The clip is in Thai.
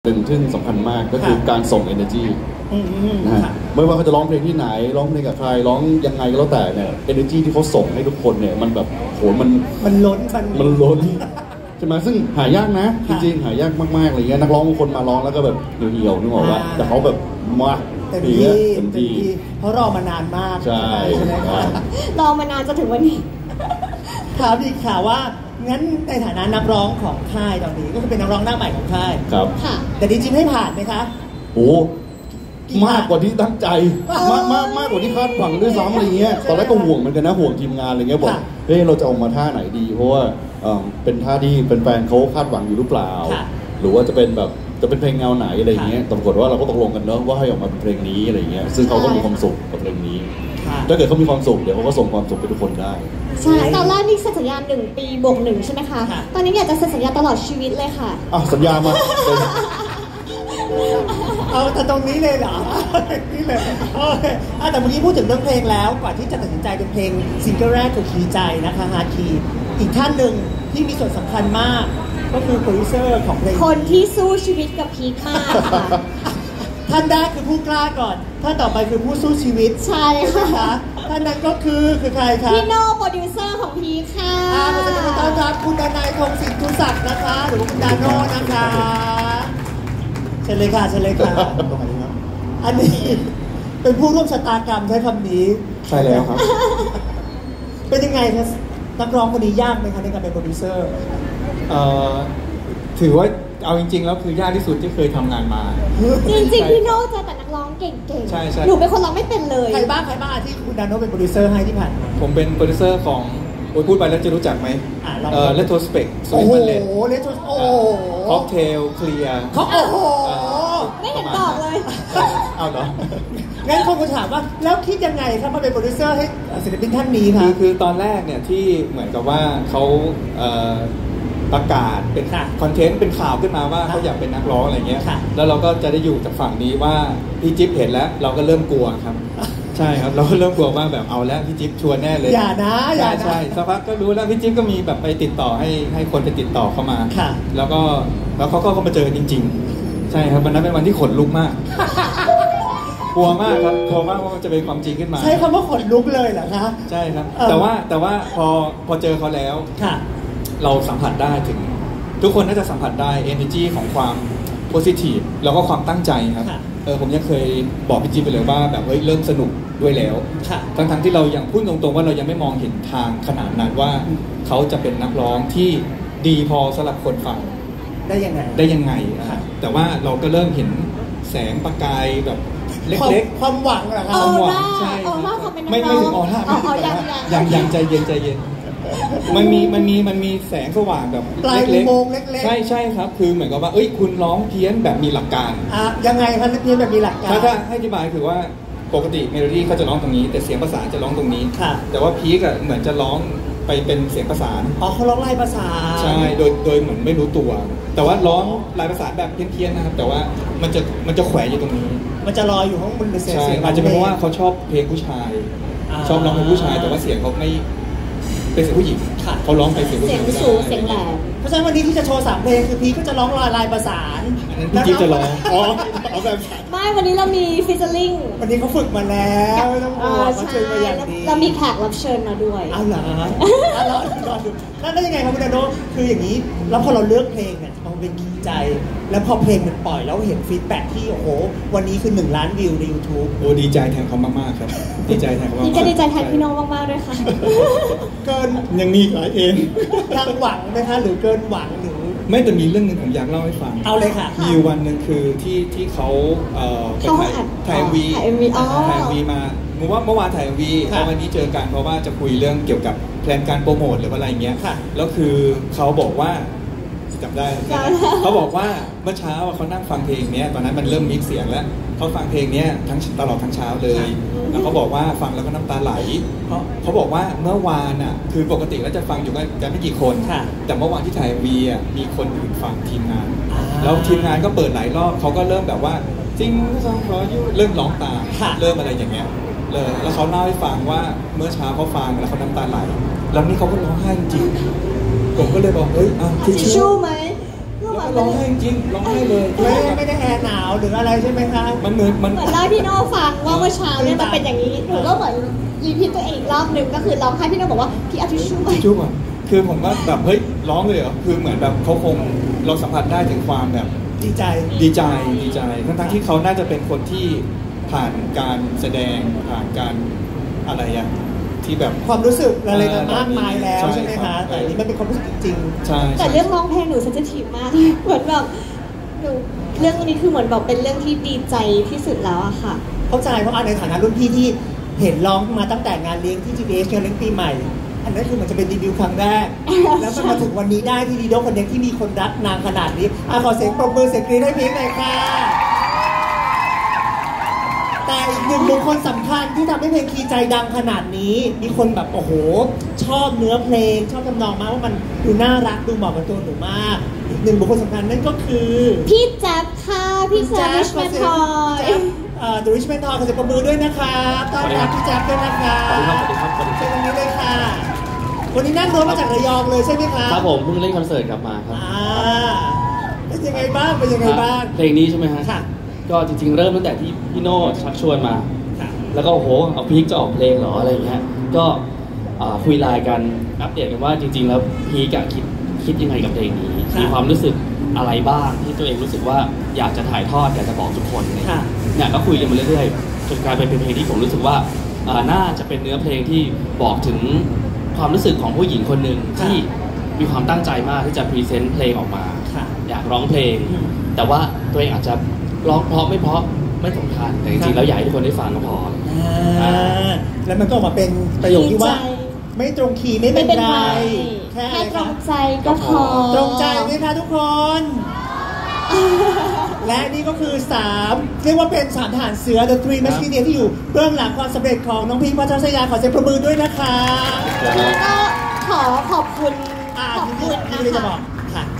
หนึ่งที่สำคัญมากก็คือการส่ง energy นะฮะไม่ว่าเขาจะร้องเพลงที่ไหนร้องเพลงกับใครร้องยังไงก็แล้วแต่เนี่ย energy ที่เขาส่งให้ทุกคนเนี่ยมันแบบโหมันล้นใช่ไหมซึ่งหายากนะจริงๆหายากมากๆอะไรเงี้ยนักร้องบางคนมาร้องแล้วก็แบบเหี่ยวๆนึกออกว่าแต่เขาแบบมาเต็มที่เพราะรอมานานมากใช่ไหมคะรอมานานจนถึงวันนี้ถามอีกค่ะว่างั้นในฐานะนักร้องของค่ายตอนนี้ก็คือเป็นนักร้องหน้าใหม่ของค่ายครับค่ะแต่จริงๆให้ผ่านไหมคะโอ้มากกว่าที่ตั้งใจมากกว่าที่คาดหวังด้วยซ้ำอะไรเงี้ยตอนแรกก็ห่วงเหมือนกันนะห่วงทีมงานอะไรเงี้ยบอกเฮ้ยเราจะออกมาท่าไหนดีเพราะว่าเป็นท่าที่เป็นแฟนเขาคาดหวังอยู่หรือเปล่าหรือว่าจะเป็นแบบจะเป็นเพลงแนวไหนอะไรเงี้ยปรากฏว่าเราก็ตกลงกันเนอะว่าให้ออกมาเป็นเพลงนี้อะไรเงี้ยซึ่งเขาก็มีความสุขกับเพลงนี้ถ้าเกิดเขามีความสุขเดี๋ยวเขาก็ส่งความสุขไปทุกคนได้ใช่ตอนแรกนี่สัญญา1 ปีบวก 1ใช่ไหมคะตอนนี้อยากจะเซ็นสัญญาตลอดชีวิตเลยค่ะสัญญามาเอาแต่ตรงนี้เลยเหรอนี่เลยโอเคแต่เมื่อกี้พูดถึงเรื่องเพลงแล้วกว่าที่จะตัดสินใจเป็นเพลงซิงเกิลแรกคือคีย์ใจนะคะฮาคีอีกท่านหนึ่งที่มีส่วนสำคัญมากก็คือโปรดิวเซอร์ของเพลงคนที่สู้ชีวิตกับพีคมากค่ะท่านแรกคือผู้กล้าก่อนท่านต่อไปคือผู้สู้ชีวิตใช่ค่ะท่านนั้นก็คือใครคะพี่โน่โปรดิวเซอร์ของพีคค่ะขอต้อนรับคุณดนายคงสินทุศักดิ์นะคะหรือคุณดาโน่นะคะเชิญเลยค่ะอันนี้เป็นผู้ร่วมชะตากรรมใช้คำนี้ใช่แล้วครับเป็นยังไงครับนักร้องคนนี้ยากไหมคะในการเป็นโปรดิวเซอร์ถือว่าเอาจริงๆแล้วคือยากที่สุดที่เคยทำงานมาจริงๆพี่โน่เจอแต่นักร้องเก่งๆใช่หนูเป็นคนร้องไม่เป็นเลยใครบ้างที่คุณดาโน่เป็นโปรดิวเซอร์ให้ที่ผ่านผมเป็นโปรดิวเซอร์ของพูดไปแล้วจะรู้จักไหมเลโทสเปกโอ้โหเลโทโอ้ค็อกเทลเคลียร์โอ้โหไม่เห็นตอบเลยเอาเหรองั้นคนถามว่าแล้วคิดยังไงครับมาเป็นโปรดิวเซอร์ให้ศิลปินท่านนี้คะคือตอนแรกเนี่ยที่เหมือนกับว่าเขาประกาศเป็นคอนเทนต์เป็นข่าวขึ้นมาว่าเขาอยากเป็นนักร้องอะไรเงี้ยแล้วเราก็จะได้อยู่จากฝั่งนี้ว่าพี่จิ๊บเห็นแล้วเราก็เริ่มกลัวครับใช่ครับเราก็เริ่มกลัวว่าแบบเอาแล้วพี่จิ๊บชวนแน่เลยอย่านะใช่สักพักก็รู้แล้วพี่จิ๊บก็มีแบบไปติดต่อให้คนไปติดต่อเข้ามาแล้วเขาก็มาเจอจริงๆใช่ครับวันนั้นเป็นวันที่ขนลุกมากกลัวมากครับกลัวมากว่ามันจะเป็นความจริงขึ้นมาใช่คำว่าขนลุกเลยเหรอคะใช่ครับแต่ว่าพอเจอเขาแล้วเราสัมผัสได้ถึงทุกคนน่าจะสัมผัสได้ energy ของความโพสิทีฟแล้วก็ความตั้งใจครับผมยังเคยบอกพี่จิ๊บไปเลยว่าแบบเริ่มสนุกด้วยแล้วทั้งที่เรายังพูดตรงๆว่าเรายังไม่มองเห็นทางขนาดนั้นว่าเขาจะเป็นนักร้องที่ดีพอสำหรับคนฟังได้ยังไงแต่ว่าเราก็เริ่มเห็นแสงประกายแบบเล็กๆความหวังเหรอครับความหวังใช่ไม่ถึงยังใจเย็นมันมีแสงสว่างแบบเล็กๆใช่ครับคือเหมือนกับว่าคุณร้องเพี้ยนแบบมีหลักการยังไงครับเพี้ยนแบบมีหลักการถ้าให้อธิบายคือว่าปกติเมโลดี้เขาจะร้องตรงนี้แต่เสียงประสานจะร้องตรงนี้แต่ว่าพีคอะเหมือนจะร้องไปเป็นเสียงประสานเขาร้องลายประสานใช่โดยเหมือนไม่รู้ตัวแต่ว่าร้องลายประสานแบบเพี้ยนนะครับแต่ว่ามันจะแขวนอยู่ตรงนี้มันจะลอยอยู่ข้างบนเสียงอาจจะเป็นเพราะว่าเขาชอบเพลงผู้ชายชอบร้องเพลงผู้ชายแต่ว่าเสียงเขาไม่เป็นเสียงผู้หญิงเขาร้องไปเสียงผู้หญิงสูงเสียงแหลมเพราะฉะนั้นวันนี้ที่จะโชว์3 เพลงคือพีก็จะร้องลายประสานพี่จิ๊บจะร้องเอาแบบไม่วันนี้เรามีฟิชเชอร์ลิงวันนี้เขาฝึกมาแล้วไม่ต้องกลัวเขาเชิญมาอย่างดีเรามีแขกรับเชิญมาด้วยเหรอรอดูแล้วยังไงครับคุณดาโน่คืออย่างนี้แล้วพอเราเลือกเพลงเนี่ยมันเป็นคีย์ใจแล้วพอเพลงมันปล่อยแล้วเห็นฟีดแบ็กที่โอ้โหวันนี้คือ1 ล้านวิวใน YouTube โอ้ดีใจแทนเขามากๆครับดีใจแทนเขามากๆก็ดีใจแทนพี่น้องมากๆด้วยค่ะเกินยังมีหลายเพลงยังหวังไหมคะหรือเกินหวังหรือไม่แต่มีเรื่องนึงผมอยากเล่าให้ฟังเอาเลยค่ะมีวันนึงคือที่เขาไปถ่าย MV มาเมื่อวานถ่าย MV แล้ววันนี้เจอกันเพราะว่าจะคุยเรื่องเกี่ยวกับแพลนการโปรโมทหรืออะไรเงี้ยแล้วคือเขาบอกว่าจำได้เขาบอกว่าเมื่อเช้าเขานั่งฟังเพลงนี้ตอนนั้นมันเริ่มมิกซ์เสียงแล้วเขาฟังเพลงนี้ตลอดทั้งเช้าเลยแล้วเขาบอกว่าฟังแล้วก็น้ำตาไหลเขาบอกว่าเมื่อวานอ่ะคือปกติแล้วจะฟังอยู่กันไม่กี่คนแต่เมื่อวานที่ถ่ายวีอ่ะมีคนอื่นฟังทีมงานแล้วทีมงานก็เปิดหลายรอบเขาก็เริ่มแบบว่าจริงเริ่มร้องตามเริ่มอะไรอย่างเงี้ยเลยแล้วเขาเล่าให้ฟังว่าเมื่อเช้าเขาฟังแล้วเขาน้ำตาไหลแล้วนี่เขาก็ร้องไห้จริงผมก็เลยบอกทิชชู่ไหมแล้วร้องไห้จริงร้องไห้เลยไม่ได้แอร์หนาวหรืออะไรใช่ไหมคะมันเหมือนมันเหมือนเล่าให้พี่โน่ฟังว่าเมื่อเช้าเนี่ยมันเป็นอย่างนี้หนูก็เหมือนรีพีทตัวเองอีกรอบหนึ่งก็คือร้องไห้พี่โน่บอกว่าพี่เอาทิชชู่มาจุ๊บอ่ะคือผมก็แบบเฮ้ยร้องเลยเหรอคือเหมือนแบบเขาคงเราสัมผัสได้ถึงความแบบดีใจดีใจทั้งที่เขาน่าจะเป็นคนที่ผ่านการแสดงผ่านการอะไรอะที่แบบความรู้สึกอะไรกันมากมายแล้วใช่ใช่ไหมครัคะบแต่อันนี้มันเป็นความรู้สึกจริงใช่แต่เรื่องร้องเพลงหนูเซนซิทีฟมากเหมือนแบบหนูเรื่องนี้คือเหมือนแบบเป็นเรื่องที่ดีใจที่สุดแล้วอะค่ะๆเข้าใจเพราะในฐานะรุ่นพี่ที่เห็นร้องมาตั้งแต่งานเลี้ยงที่ GBH งานเลี้ยงปีใหม่ อันนั้นคือมันจะเป็นดีบิวต์ครั้งแรก แล้วมันมาถึงวันนี้ได้ที่ดีโดคนเด็กที่มีคนรักนางขนาดนี้ขอเสียงปรบมือเสียงกรี๊ดให้พีคหน่อยค่ะแต่อีกหนึ่งบุคคลสำคัญที่ทำให้เพลงคีย์ใจดังขนาดนี้มีคนแบบโอ้โหชอบเนื้อเพลงชอบทำนองมากว่ามันดูน่ารักดูเหมาะกับตัวหนูมากอีกหนึ่งบุคคลสำคัญนั่นก็คือพี่แจ๊บค่ะพี่แจ๊บริชแมนทอย The Richmond Toy ขอเสียงปรบมือด้วยนะคะต้อนรับพี่แจ๊บด้วยนะคะสวัสดีครับสวัสดีครับเชิญตรงนี้เลยค่ะวันนี้นั่งรถมาจากระยองเลยใช่ไหมคะครับผมเพิ่งเล่นคอนเสิร์ตกลับมาครับเป็นยังไงบ้างเป็นยังไงบ้างเพลงนี้ใช่ไหมฮะค่ะก็จริงๆเริ่มตั้งแต่ที่พี่โน่ชักชวนมาค่ะแล้วก็โอ้โหเอาพีคจะออกเพลงเหรออะไรอย่างเงี้ยก็คุยไลน์กันอัปเดตกันว่าจริงๆแล้วพีคอะคิดยังไงกับเพลงนี้มีความรู้สึกอะไรบ้างที่ตัวเองรู้สึกว่าอยากจะถ่ายทอดอยากจะบอกทุกคนเนี่ยก็คุยกันมาเรื่อยๆจนกลายเป็นเพลงที่ผมรู้สึกว่าน่าจะเป็นเนื้อเพลงที่บอกถึงความรู้สึกของผู้หญิงคนหนึ่งที่มีความตั้งใจมากที่จะพรีเซนต์เพลงออกมาอยากร้องเพลงแต่ว่าตัวเองอาจจะร้องเพราะไม่สำคัญแต่จริงๆแล้วอยากให้ทุกคนได้ฟังก็พอแล้วมันก็ออกมาเป็นประโยคที่ว่าไม่ตรงคีย์ไม่เป็นไรแค่ตรงใจก็พอตรงใจไหมคะทุกคนและนี่ก็คือ3เรียกว่าเป็น3ทหารเสือ The Three Musketeers ที่อยู่เบื้องหลังความสำเร็จของน้องพีค พัทรศยาขอเสียงปรบมือด้วยนะคะแล้วก็ขอบคุณที่เลยจะบอกค่ะ